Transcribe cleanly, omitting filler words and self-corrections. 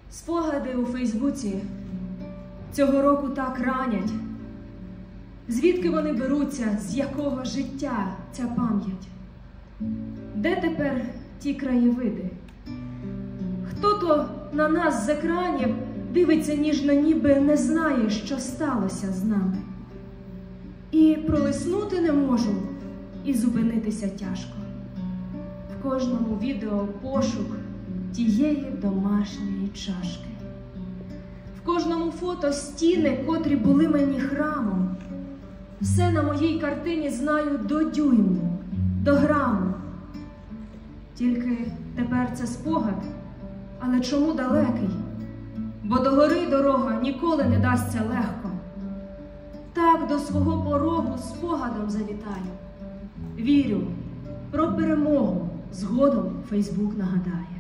Спогади у Фейсбуці цього року так ранять. Звідки вони беруться, з якого життя ця пам'ять? Де тепер ті краєвиди? Хто то на нас з екранів дивиться ніжно, ніби не знає, що сталося з нами? І пролиснути не можу, і зупинитися тяжко. В кожному відео пошук тієї домашньої чашки. В кожному фото стіни, котрі були мені храмом. Все на моїй картині знаю до дюйму, до граму. Тільки тепер це спогад, але чому далекий? Бо до гори дорога ніколи не дасться легко. Так до свого порогу спогадом завітаю. Вірю, про перемогу згодом Фейсбук нагадає.